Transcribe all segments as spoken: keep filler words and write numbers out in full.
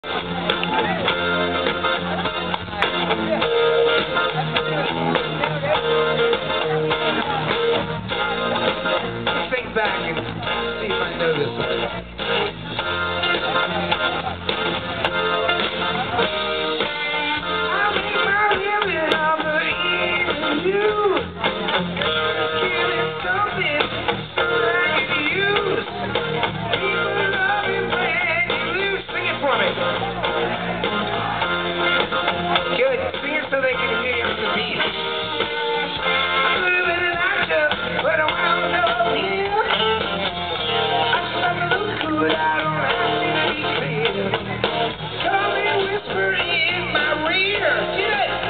Think back and see if I know this one. So they can hear you on the beat. I'm living in Asia, but I don't know you. I suck a little good, I don't have to be clear. Come and whisper in my rear. Get it?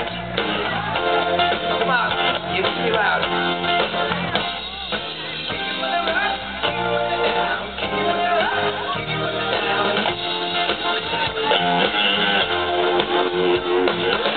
Come on, give it to me loud. Kick it with it up, kick it with it down, kick it with it up, kick it with it down.